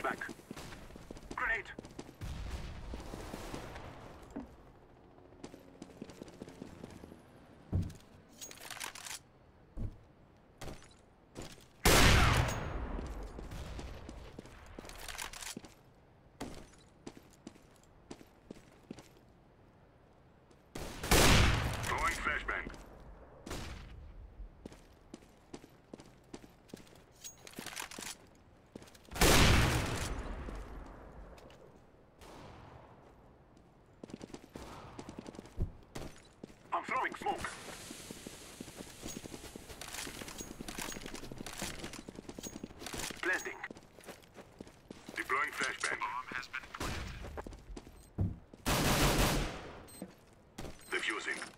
flashback. Grenade. Throwing flashbang. I'm throwing smoke. Blending. Deploying flashbang. Bomb has been planted. Defusing.